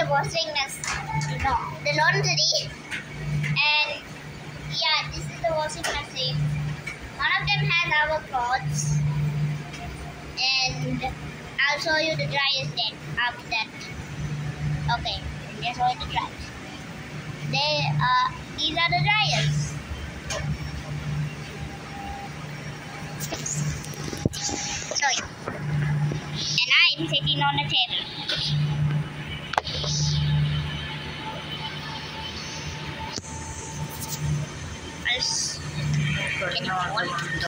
the washing machine. No, the laundry. And yeah, this is the washing machine. One of them has our clothes. And I'll show you the dryers then after that. Okay, let's show you the dryers. These are the dryers. So yeah. And I'm sitting on the table. Can you hold?